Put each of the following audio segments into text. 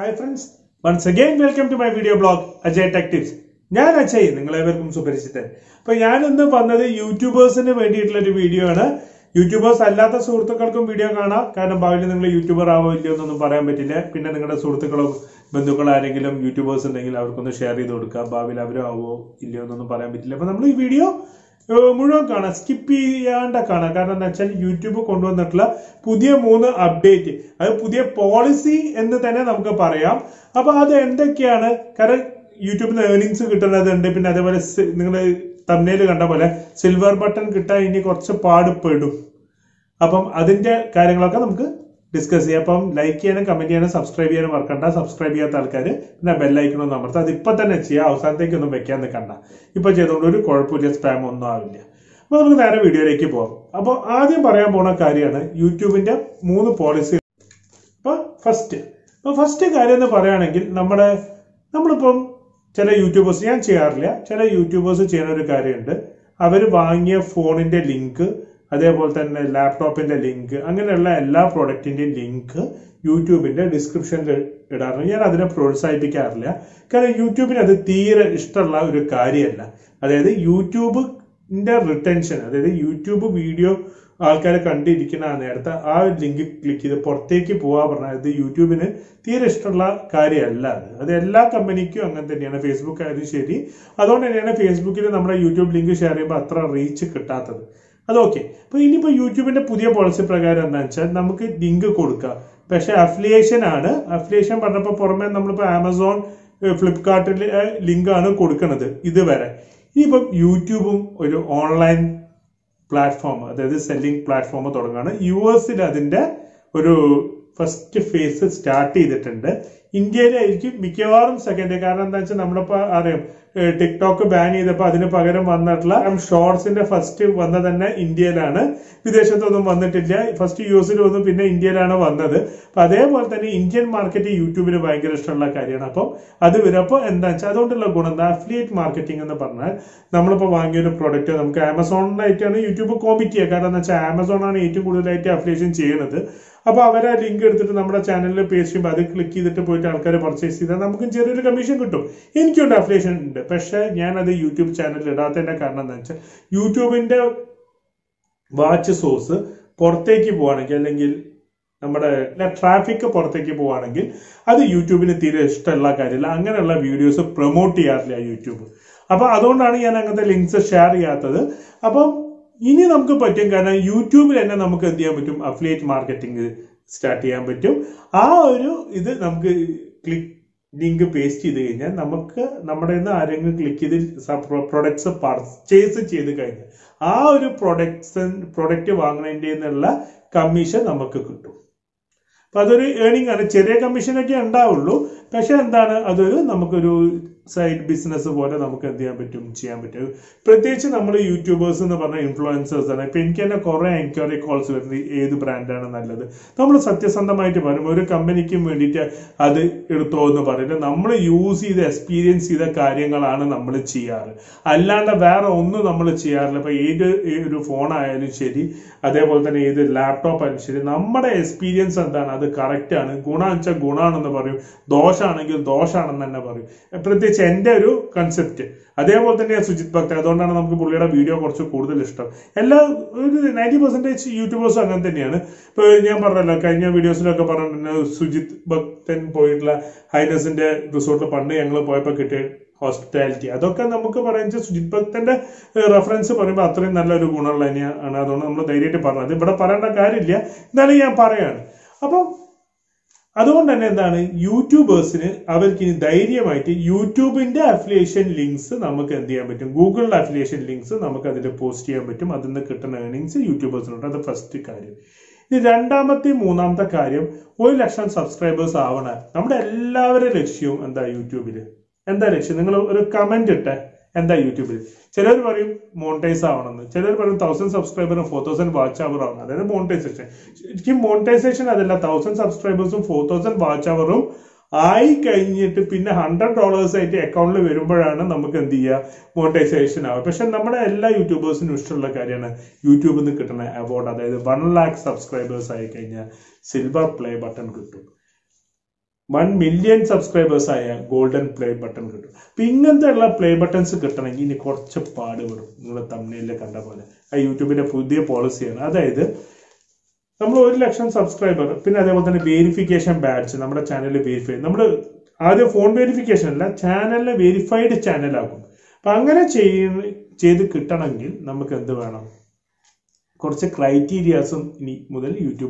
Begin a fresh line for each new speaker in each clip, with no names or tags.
Hi friends, once again welcome to my video blog Ajay Tech Tips. ഞാൻ അജയ്, നിങ്ങളെവർക്കും സുപരിചിതൻ. അപ്പോൾ ഞാൻ ഇന്ന് വന്നത് യൂട്യൂബേഴ്സിന് വേണ്ടിയിട്ടുള്ള ഒരു വീഡിയോ ആണ്. യൂട്യൂബേഴ്സ് അല്ലാത്ത സുഹൃത്തുക്കൾക്കും വീഡിയോ കാണാം. കാരണം ഭാവിയിൽ നിങ്ങൾ യൂട്യൂബർ ആവോ ഇല്ലയോ എന്നൊന്നും പറയാൻ പറ്റില്ല. പിന്നെ നിങ്ങളുടെ സുഹൃത്തുക്കളോ ബന്ധുക്കളോ ആരെങ്കിലും യൂട്യൂബേഴ്സ് ഉണ്ടെങ്കിൽ അവർക്കൊന്ന് ഷെയർ ചെയ്ത് കൊടുക്കുക. ഭാവിയിൽ അവരോ ആവോ ഇല്ലയോ എന്നൊന്നും പറയാൻ പറ്റില്ല. അപ്പോൾ നമ്മൾ ഈ വീഡിയോ മുഴുവൻ കാണാം, സ്കിപ്പ് ചെയ്യാണ്ട കാണാം. കാരണം എന്താ വെച്ചാൽ യൂട്യൂബ് കൊണ്ടുവന്നിട്ടുള്ള പുതിയ 3 അപ്ഡേറ്റ്, അത് പുതിയ പോളിസി എന്ന് തന്നെ നമുക്ക് പറയാം. അപ്പൊ അത് എന്തൊക്കെയാണ്? കാരണം യൂട്യൂബിന് ഏർണിങ്സ് കിട്ടുന്നതുണ്ട്. പിന്നെ അതേപോലെ നിങ്ങൾ തംബ്നെയിൽ കണ്ട പോലെ സിൽവർ ബട്ടൺ കിട്ടാൻ ഇനി കുറച്ച് പാടുപെടും. അപ്പം അതിന്റെ കാര്യങ്ങളൊക്കെ നമുക്ക് ഡിസ്കസ് ചെയ്യാം. അപ്പം ലൈക്ക് ചെയ്യാനും കമന്റ് ചെയ്യാനും സബ്സ്ക്രൈബ് ചെയ്യാനും മറക്കണ്ട. സബ്സ്ക്രൈബ് ചെയ്യാത്ത ആൾക്കാർ പിന്നെ ബെല്ലൈക്കണമെന്ന് അമർത്താം. അത് ഇപ്പൊ തന്നെ ചെയ്യാം, അവസാനത്തേക്കൊന്നും വെക്കാൻ നിൽക്കണ്ട. ഇപ്പൊ ചെയ്തുകൊണ്ട് ഒരു കുഴപ്പമില്ല, സ്പാം ഒന്നും ആവില്ല. അപ്പൊ നമുക്ക് നേരെ വീഡിയോയിലേക്ക് പോകാം. അപ്പോൾ ആദ്യം പറയാൻ പോണ കാര്യമാണ് യൂട്യൂബിന്റെ 3 പോളിസി. അപ്പൊ ഫസ്റ്റ് കാര്യം എന്ന് പറയുകയാണെങ്കിൽ നമ്മളിപ്പം ചില യൂട്യൂബേഴ്സ്, ഞാൻ ചെയ്യാറില്ല, ചില യൂട്യൂബേഴ്സ് ചെയ്യുന്ന ഒരു കാര്യമുണ്ട്. അവർ വാങ്ങിയ ഫോണിന്റെ ലിങ്ക്, അതേപോലെ തന്നെ ലാപ്ടോപ്പിന്റെ ലിങ്ക്, അങ്ങനെയുള്ള എല്ലാ പ്രോഡക്റ്റിന്റെയും ലിങ്ക് യൂട്യൂബിന്റെ ഡിസ്ക്രിപ്ഷനിൽ ഇടാറുണ്ട്. ഞാൻ അതിനെ പ്രോത്സാഹിപ്പിക്കാറില്ല. കാരണം യൂട്യൂബിന് അത് തീരെ ഇഷ്ടമുള്ള ഒരു കാര്യമല്ല. അതായത് യൂട്യൂബിന്റെ റിട്ടൻഷൻ, അതായത് യൂട്യൂബ് വീഡിയോ ആൾക്കാരെ കണ്ടിരിക്കുന്ന ആ നേരത്തെ ആ ലിങ്ക് ക്ലിക്ക് ചെയ്ത് പുറത്തേക്ക് പോവാ പറഞ്ഞാൽ ഇത് യൂട്യൂബിന് തീരെ ഇഷ്ടമുള്ള കാര്യമല്ല. അത് എല്ലാ കമ്പനിക്കും അങ്ങനെ തന്നെയാണ്. ഫേസ്ബുക്ക് ആയാലും ശരി. അതുകൊണ്ട് തന്നെയാണ് ഫേസ്ബുക്കിൽ നമ്മുടെ യൂട്യൂബ് ലിങ്ക് ഷെയർ ചെയ്യുമ്പോൾ അത്ര റീച്ച് കിട്ടാത്തത്. അതൊക്കെ. അപ്പൊ ഇനിയിപ്പോ യൂട്യൂബിന്റെ പുതിയ പോളിസി പ്രകാരം എന്താണെന്ന് വെച്ചാൽ നമുക്ക് ലിങ്ക് കൊടുക്കാം. പക്ഷെ അഫിലിയേഷൻ ആണ്. അഫിലിയേഷൻ പറഞ്ഞപ്പോൾ പുറമെ നമ്മളിപ്പോ ആമസോൺ, ഫ്ലിപ്കാർട്ടിൽ ലിങ്ക് ആണ് കൊടുക്കുന്നത് ഇതുവരെ. ഇനിയിപ്പം യൂട്യൂബും ഒരു ഓൺലൈൻ പ്ലാറ്റ്ഫോം, അതായത് സെല്ലിംഗ് പ്ലാറ്റ്ഫോം തുടങ്ങുകയാണ്. US അതിന്റെ ഒരു ഫസ്റ്റ് ഫേസ് സ്റ്റാർട്ട് ചെയ്തിട്ടുണ്ട്. ഇന്ത്യയിലായിരിക്കും മിക്കവാറും സെക്കൻഡ്. കാരണം എന്താ വെച്ചാൽ നമ്മളിപ്പോ അറിയാം, ടിക്ടോക്ക് ബാൻ ചെയ്തപ്പോൾ അതിന് പകരം വന്നിട്ടുള്ള ഷോർട്സിന്റെ ഫസ്റ്റ് വന്ന തന്നെ ഇന്ത്യയിലാണ്, വിദേശത്തൊന്നും വന്നിട്ടില്ല. ഫസ്റ്റ് US വന്നു, പിന്നെ ഇന്ത്യയിലാണ് വന്നത്. അപ്പൊ അതേപോലെ തന്നെ ഇന്ത്യൻ മാർക്കറ്റ് യൂട്യൂബിന് ഭയങ്കര ഇഷ്ടമുള്ള കാര്യമാണ്. അപ്പം അത് വരും. അപ്പോൾ എന്താ വെച്ചാൽ അതുകൊണ്ടുള്ള ഗുണം എന്താ? അഫിലിയേറ്റ് മാർക്കറ്റിംഗ് എന്ന് പറഞ്ഞാൽ നമ്മളിപ്പോൾ വാങ്ങിയൊരു പ്രോഡക്റ്റ് നമുക്ക് ആമസോണിനായിട്ടാണ് യൂട്യൂബ് കോമ്പീറ്റ് ചെയ്യുക. കാരണം എന്താ വെച്ചാൽ ആമസോൺ ആണ് ഏറ്റവും കൂടുതലായിട്ട് അഫിലിയേഷൻ ചെയ്യുന്നത്. അപ്പൊ അവരെ ലിങ്ക് എടുത്തിട്ട് നമ്മുടെ ചാനലിൽ പേസ്റ്റ് ചെയ്യുമ്പോൾ അത് ക്ലിക്ക് ചെയ്തിട്ട് പോയിട്ട് ആൾക്കാരെ പർച്ചേസ് ചെയ്താൽ നമുക്കും ചെറിയൊരു കമ്മീഷൻ കിട്ടും. എനിക്കുണ്ട്, അഫിലിയേഷൻ ഉണ്ട്. പക്ഷെ ഞാനത് യൂട്യൂബ് ചാനലിൽ ഇടാത്തതിന്റെ കാരണം എന്താ വെച്ചാൽ യൂട്യൂബിന്റെ വാച്ച് സോഴ്സ് പുറത്തേക്ക് പോവാണെങ്കിൽ, അല്ലെങ്കിൽ നമ്മുടെ ട്രാഫിക് പുറത്തേക്ക് പോവാണെങ്കിൽ അത് യൂട്യൂബിന് തീരെ ഇഷ്ടമുള്ള കാര്യമില്ല. അങ്ങനെയുള്ള വീഡിയോസ് പ്രൊമോട്ട് ചെയ്യാറില്ല യൂട്യൂബ്. അപ്പൊ അതുകൊണ്ടാണ് ഞാൻ അങ്ങനത്തെ ലിങ്ക്സ് ഷെയർ ചെയ്യാത്തത്. അപ്പം ഇനി നമുക്ക് പറ്റും. കാരണം യൂട്യൂബിൽ തന്നെ നമുക്ക് എന്ത് ചെയ്യാൻ പറ്റും? അഫിലിയേറ്റ് മാർക്കറ്റിംഗ് സ്റ്റാർട്ട് ചെയ്യാൻ പറ്റും. ആ ഒരു ഇത് നമുക്ക് ലിങ്ക് പേസ്റ്റ് ചെയ്ത് കഴിഞ്ഞാൽ നമുക്ക് നമ്മുടെ നിന്ന് ആരെങ്കിലും ക്ലിക്ക് ചെയ്ത് പ്രൊഡക്ട്സ് പർച്ചേസ് ചെയ്ത് കഴിഞ്ഞാൽ ആ ഒരു പ്രൊഡക്റ്റ് വാങ്ങുന്നതിൻ്റെ നിന്നുള്ള കമ്മീഷൻ നമുക്ക് കിട്ടും. അപ്പൊ അതൊരു ഏർണിംഗ് ആണ്. ചെറിയ കമ്മീഷനൊക്കെ ഉണ്ടാവുള്ളൂ. പക്ഷെ എന്താണ്, അതൊരു നമുക്കൊരു സൈഡ് ബിസിനസ് പോലെ നമുക്ക് എന്ത് ചെയ്യാൻ പറ്റും. പ്രത്യേകിച്ച് നമ്മൾ യൂട്യൂബേഴ്സ് എന്ന് പറഞ്ഞ ഇൻഫ്ലുവൻസേഴ്സ് ആണ്. ഇപ്പൊ എനിക്ക് തന്നെ കുറെ എൻക്വയറി കോൾസ് വരുന്നത് ഏത് ബ്രാൻഡാണ് നല്ലത്. നമ്മൾ സത്യസന്ധമായിട്ട് പറയും, ഒരു കമ്പനിക്കും വേണ്ടിയിട്ട് അത് എടുത്തോ എന്ന് പറയില്ല. നമ്മൾ യൂസ് ചെയ്ത് എക്സ്പീരിയൻസ് ചെയ്ത കാര്യങ്ങളാണ് നമ്മൾ ചെയ്യാറ്. അല്ലാണ്ട് വേറെ ഒന്നും നമ്മൾ ചെയ്യാറില്ല. ഇപ്പൊ ഏത് ഒരു ഫോണായാലും ശരി, അതേപോലെ തന്നെ ഏത് ലാപ്ടോപ്പ് ആയാലും ശരി, നമ്മുടെ എക്സ്പീരിയൻസ് എന്താണ് അത് കറക്റ്റ് ആണ്. ഗുണം വെച്ചാൽ ഗുണാണെന്ന് പറയും, ദോഷമാണെങ്കിൽ ദോഷാണെന്ന് തന്നെ പറയും. പ്രത്യേകിച്ച് എന്റെ ഒരു കൺസെപ്റ്റ്. അതേപോലെ തന്നെ സുജിത് ഭക്തൻ. അതുകൊണ്ടാണ് നമുക്ക് പുള്ളിയുടെ വീഡിയോ കുറച്ച് കൂടുതൽ ഇഷ്ടം. ഒരു 90% യൂട്യൂബേഴ്സും അങ്ങനെ തന്നെയാണ്. ഇപ്പൊ ഞാൻ പറഞ്ഞല്ലോ, കഴിഞ്ഞ വീഡിയോസിലൊക്കെ പറഞ്ഞിട്ടുണ്ട്, സുജിത് ഭക്തൻ പോയിട്ടുള്ള ഹൈനസിന്റെ റിസോർട്ടിൽ പണ്ട് ഞങ്ങൾ പോയപ്പോൾ കിട്ടിയ ഹോസ്പിറ്റാലിറ്റി, അതൊക്കെ നമുക്ക് പറയാൻ സുജിത് ഭക്തന്റെ റെഫറൻസ് പറയുമ്പോൾ അത്രയും നല്ലൊരു ഗുണമുള്ള തന്നെയാണ്. അതുകൊണ്ട് നമ്മൾ ധൈര്യമായിട്ട് പറഞ്ഞത് ഇവിടെ പറയേണ്ട കാര്യമില്ല, എന്നാലും ഞാൻ പറയാണ്. അപ്പം അതുകൊണ്ട് തന്നെ എന്താണ്, യൂട്യൂബേഴ്സിന് അവർക്ക് ഇനി ധൈര്യമായിട്ട് യൂട്യൂബിന്റെ അഫിലിയേഷൻ ലിങ്ക്സ് നമുക്ക് എന്ത് ചെയ്യാൻ പറ്റും? ഗൂഗിളിന്റെ അഫിലിയേഷൻ ലിങ്ക്സ് നമുക്ക് അതിൽ പോസ്റ്റ് ചെയ്യാൻ പറ്റും. അതിൽ നിന്ന് കിട്ടുന്ന ഏർണിങ്സ് യൂട്യൂബേഴ്സിനുണ്ട്. അത് ഫസ്റ്റ് കാര്യം. ഇനി മൂന്നാമത്തെ കാര്യം, 1 ലക്ഷം സബ്സ്ക്രൈബേഴ്സ് ആവണം. നമ്മുടെ എല്ലാവരുടെ ലക്ഷ്യവും എന്താ? യൂട്യൂബില് എന്താ ലക്ഷ്യം? നിങ്ങൾ ഒരു കമന്റ് ഇട്ടെ, എന്താ യൂട്യൂബിൽ? ചിലർ പറയും മോണിറ്റൈസ് ആവണമെന്ന്, ചിലർ പറയും 1000 സബ്സ്ക്രൈബറും 4000 വാച്ച് അവർ ആവണം, അതായത് മോണിറ്റൈസേഷൻ. ശരിക്കും മോണിറ്റൈസേഷൻ അതല്ല, 1000 സബ്സ്ക്രൈബേഴ്സും 4000 വാച്ച് അവറും ആയി കഴിഞ്ഞിട്ട് പിന്നെ $100 ആയിട്ട് അക്കൗണ്ടിൽ വരുമ്പോഴാണ് നമുക്ക് എന്ത് ചെയ്യുക? മോണിറ്റൈസേഷൻ ആവുക. പക്ഷെ നമ്മുടെ എല്ലാ യൂട്യൂബേഴ്സിനും ഇഷ്ടമുള്ള കാര്യമാണ് യൂട്യൂബിൽ നിന്ന് കിട്ടുന്ന അവാർഡ്. അതായത് 1 lakh സബ്സ്ക്രൈബേഴ്സ് ആയി കഴിഞ്ഞാൽ സിൽവർ പ്ലേ ബട്ടൺ കിട്ടും. 1 million സബ്സ്ക്രൈബേഴ്സ് ആയ ഗോൾഡൻ പ്ലേ ബട്ടൺ കിട്ടും. അപ്പൊ ഇങ്ങനത്തെ ഉള്ള പ്ലേ ബട്ടൺസ് കിട്ടണമെങ്കിൽ ഇനി കുറച്ച് പാടുപെടും. നിങ്ങൾ തമ്മിലിൽ കണ്ട പോലെ ആ യൂട്യൂബിന്റെ പുതിയ പോളിസിയാണ്. അതായത് നമ്മൾ 1 ലക്ഷം സബ്സ്ക്രൈബർ, പിന്നെ അതേപോലെ തന്നെ വെരിഫിക്കേഷൻ ബാഡ്ജ് നമ്മുടെ ചാനലിൽ വെരിഫൈ, നമ്മൾ ആദ്യം ഫോൺ വെരിഫിക്കേഷൻ അല്ല, ചാനലിനെ വെരിഫൈഡ് ചാനലാക്കും. അപ്പൊ അങ്ങനെ ചെയ്ത് കിട്ടണമെങ്കിൽ നമുക്ക് എന്ത് വേണം? കുറച്ച് ക്രൈറ്റീരിയാസും ഇനി മുതൽ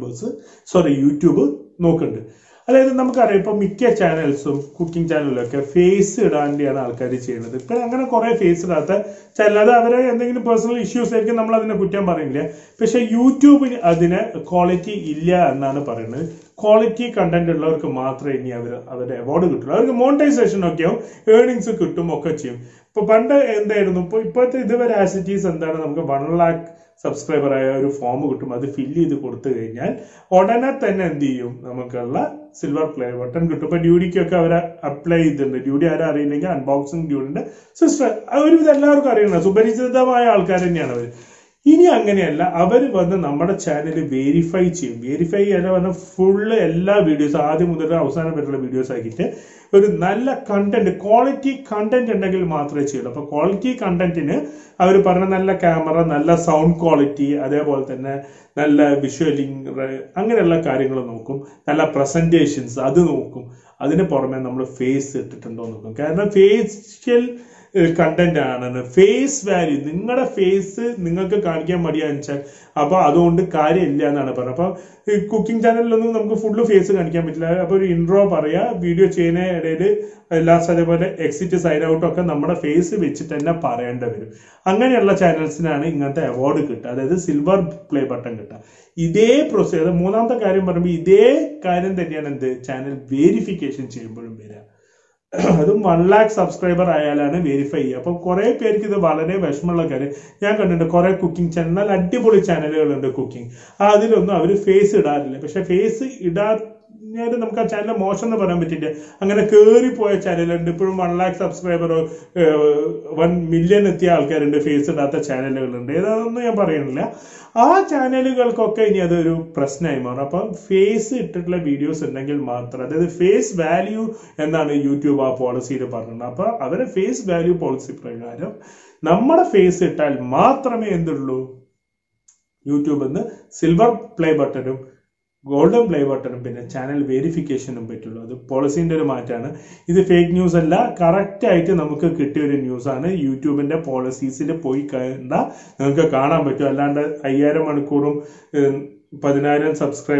യൂട്യൂബ് നോക്കുന്നുണ്ട്. അതായത് നമുക്കറിയാം ഇപ്പൊ മിക്ക ചാനൽസും കുക്കിംഗ് ചാനലിലൊക്കെ ഫേസ് ഇടാണ്ടാണ് ആൾക്കാർ ചെയ്യുന്നത്. ഇപ്പൊ അങ്ങനെ കുറെ ഫേസ് ഇടാത്ത ചാനൽ, അത് അവരെ എന്തെങ്കിലും പേഴ്സണൽ ഇഷ്യൂസ് ആയിരിക്കും, നമ്മൾ അതിനെ കുറ്റം പറയുന്നില്ല. പക്ഷെ യൂട്യൂബിന് അതിന് ക്വാളിറ്റി ഇല്ല എന്നാണ് പറയുന്നത്. ക്വാളിറ്റി കണ്ടന്റ് ഉള്ളവർക്ക് മാത്രമേ ഇനി അവരുടെ അവാർഡ് കിട്ടുള്ളൂ. അവർക്ക് മോണിറ്റൈസേഷൻ ഒക്കെ ആവും, ഏർണിങ്സ് കിട്ടും, ഒക്കെ ചെയ്യും. ഇപ്പൊ പണ്ട് എന്തായിരുന്നു, ഇപ്പോഴത്തെ ഇതുവരെ ആസിറ്റീസ് എന്താണ്, നമുക്ക് 1 lakh സബ്സ്ക്രൈബർ ആയ ഒരു ഫോം കിട്ടും. അത് ഫില്ല് ചെയ്ത് കൊടുത്തു കഴിഞ്ഞാൽ ഉടനെ തന്നെ എന്ത് ചെയ്യും, നമുക്കുള്ള സിൽവർ പ്ലേ ബട്ടൺ കിട്ടും. ഇപ്പൊ ഡ്യൂഡിക്കൊക്കെ അവർ അപ്ലൈ ചെയ്തിട്ടുണ്ട്. ഡ്യൂഡി ആരും അറിയില്ലെങ്കിൽ അൺബോക്സിംഗ് ഡ്യൂഡിന്റെ സിസ്റ്റർ, ഒരുവിധം എല്ലാവർക്കും അറിയണം, സുപരിചിതമായ ആൾക്കാർ തന്നെയാണ് അവർ. ഇനി അങ്ങനെയല്ല, അവർ വന്ന് നമ്മുടെ ചാനൽ വെരിഫൈ ചെയ്യും. വെരിഫൈ ചെയ്യാൻ പറഞ്ഞാൽ ഫുള്ള് എല്ലാ വീഡിയോസും ആദ്യം മുതൽ അവസാനം വരെയുള്ള വീഡിയോസ് ആക്കിയിട്ട് ഒരു നല്ല കണ്ടന്റ്, ക്വാളിറ്റി കണ്ടന്റ് ഉണ്ടെങ്കിൽ മാത്രമേ ചെയ്യുള്ളൂ. അപ്പൊ ക്വാളിറ്റി കണ്ടന്റിന് അവർ പറഞ്ഞ നല്ല ക്യാമറ, നല്ല സൗണ്ട് ക്വാളിറ്റി, അതേപോലെ തന്നെ നല്ല വിഷ്വലിംഗ്, അങ്ങനെയുള്ള കാര്യങ്ങൾ നോക്കും. നല്ല പ്രസന്റേഷൻസ് അത് നോക്കും. അതിന് പുറമെ നമ്മൾ ഫേസ് ഇട്ടിട്ടുണ്ടോ നോക്കും. കാരണം ഫേഷ്യൽ കണ്ടന്റ് ആണ്, ഫേസ് വാല്യൂ, നിങ്ങളുടെ ഫേസ് നിങ്ങൾക്ക് കാണിക്കാൻ മടിയാന്ന് വെച്ചാൽ അപ്പൊ അതുകൊണ്ട് കാര്യമില്ല എന്നാണ് പറഞ്ഞത്. അപ്പൊ കുക്കിംഗ് ചാനലിലൊന്നും നമുക്ക് ഫുള്ള് ഫേസ് കാണിക്കാൻ പറ്റില്ല. അപ്പൊ ഒരു ഇൻട്രോ പറയാ, വീഡിയോ ചെയ്യുന്ന ഇടയിൽ ലാസ്റ്റ് അതേപോലെ എക്സിറ്റ് സൈഡ് ഔട്ട് ഒക്കെ നമ്മുടെ ഫേസ് വെച്ചിട്ട് തന്നെ പറയേണ്ടി വരും. അങ്ങനെയുള്ള ചാനൽസിനാണ് ഇങ്ങനത്തെ അവാർഡ് കിട്ടുക, അതായത് സിൽവർ പ്ലേ ബട്ടൺ കിട്ടുക. ഇതേ പ്രൊസീജർ, മൂന്നാമത്തെ കാര്യം പറയുമ്പോൾ ഇതേ കാര്യം തന്നെയാണ് എന്ത്, ചാനൽ വെരിഫിക്കേഷൻ ചെയ്യുമ്പോഴും വരിക. അതും 1 lakh സബ്സ്ക്രൈബർ ആയാലാണ് വെരിഫൈ ചെയ്യുക. അപ്പൊ കുറെ പേർക്ക് ഇത് വളരെ വിഷമമുള്ള കാര്യം. ഞാൻ കണ്ടിട്ടുണ്ട് കുറെ കുക്കിംഗ് ചാനൽ, നല്ല അടിപൊളി ചാനലുകളുണ്ട് കുക്കിംഗ്, അതിലൊന്നും അവർ ഫേസ് ഇടാറില്ല. പക്ഷെ ഫേസ് ഇടാഞ്ഞാൽ നമുക്ക് ആ ചാനൽ മോശം എന്ന് പറയാൻ പറ്റില്ല. അങ്ങനെ കയറിപ്പോയ ചാനലുണ്ട്, ഇപ്പോഴും 1 lakh സബ്സ്ക്രൈബറോ 1 million എത്തിയ ആൾക്കാരുണ്ട്, ഫേസ് ഇടാത്ത ചാനലുകളുണ്ട്. ഏതാണെന്ന് ഞാൻ പറയുന്നില്ല. ആ ചാനലുകൾക്കൊക്കെ ഇനി അതൊരു പ്രശ്നമായി മാറും. അപ്പം ഫേസ് ഇട്ടിട്ടുള്ള വീഡിയോസ് ഉണ്ടെങ്കിൽ മാത്രം, അതായത് ഫേസ് വാല്യൂ എന്നാണ് യൂട്യൂബ് ആ പോളിസിയിൽ പറഞ്ഞത്. അപ്പൊ അവരെ ഫേസ് വാല്യൂ പോളിസി പ്രകാരം നമ്മുടെ ഫേസ് ഇട്ടാൽ മാത്രമേ എന്തുള്ളൂ, യൂട്യൂബിൽ നിന്ന് സിൽവർ പ്ലേ ബട്ടണും ഗോൾഡൻ പ്ലേ ബട്ടണും പിന്നെ ചാനൽ വെരിഫിക്കേഷനും പറ്റുള്ളൂ. അത് പോളിസിന്റെ ഒരു മാറ്റമാണ്. ഇത് ഫേക്ക് ന്യൂസ് അല്ല, കറക്റ്റ് ആയിട്ട് നമുക്ക് കിട്ടിയ ഒരു ന്യൂസ് ആണ്. യൂട്യൂബിന്റെ പോളിസീസിൽ പോയി കണ്ടാൽ നിങ്ങൾക്ക് കാണാൻ പറ്റും. അല്ലാണ്ട് 5000 മണിക്കൂറും 10,000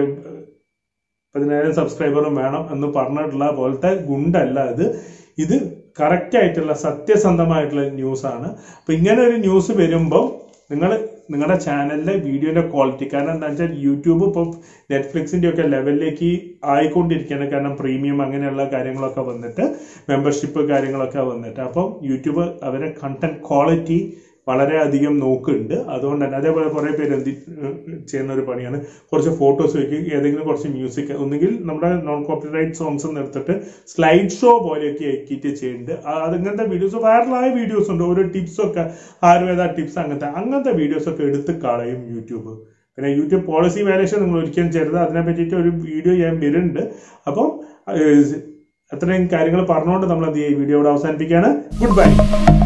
സബ്സ്ക്രൈബറും വേണം എന്ന് പറഞ്ഞിട്ടുള്ള പോലത്തെ ഗുണ്ടല്ല ഇത് കറക്റ്റ് ആയിട്ടുള്ള സത്യസന്ധമായിട്ടുള്ള ന്യൂസ് ആണ്. അപ്പൊ ഇങ്ങനെ ഒരു ന്യൂസ് വരുമ്പോൾ നിങ്ങളുടെ ചാനലിലെ വീഡിയോയുടെ ക്വാളിറ്റി, കാരണം എന്താ വെച്ചാൽ യൂട്യൂബ് ഇപ്പോൾ നെറ്റ്ഫ്ലിക്സിന്റെ ഒക്കെ ലെവലിലേക്ക് ആയിക്കൊണ്ടിരിക്കുകയാണ്. കാരണം പ്രീമിയം അങ്ങനെയുള്ള കാര്യങ്ങളൊക്കെ വന്നിട്ട്, മെമ്പർഷിപ്പ് കാര്യങ്ങളൊക്കെ വന്നിട്ട്, അപ്പം യൂട്യൂബ് അവരെ കണ്ടന്റ് ക്വാളിറ്റി വളരെയധികം നോക്കുന്നുണ്ട്. അതുകൊണ്ട് തന്നെ അതേപോലെ കുറെ പേര് ചെയ്യുന്ന ഒരു പണിയാണ്, കുറച്ച് ഫോട്ടോസ് വെക്കുക, ഏതെങ്കിലും കുറച്ച് മ്യൂസിക്, ഒന്നുകിൽ നമ്മുടെ നോൺ കോപ്പിറൈറ്റ് സോങ്സ് എടുത്തിട്ട് സ്ലൈഡ് ഷോ പോലെയൊക്കെ ആക്കിയിട്ട് ചെയ്യുന്നുണ്ട്. അങ്ങനത്തെ വീഡിയോസ്, വൈറലായ വീഡിയോസ് ഉണ്ട്, ഓരോ ടിപ്സൊക്കെ, ആയുർവേദ ടിപ്സ്, അങ്ങനത്തെ വീഡിയോസ് ഒക്കെ എടുത്ത് കളയും യൂട്യൂബ്. പിന്നെ യൂട്യൂബ് പോളിസി വയലേഷൻ നിങ്ങൾ ഒരിക്കലും ചെയ്യരുത്. അതിനെ പറ്റിയിട്ട് ഒരു വീഡിയോ ഞാൻ വരുന്നുണ്ട്. അപ്പം അത്രയും കാര്യങ്ങൾ പറഞ്ഞുകൊണ്ട് നമ്മൾ എന്ത് ചെയ്യും, വീഡിയോ ഇവിടെ അവസാനിപ്പിക്കുകയാണ്. Good by.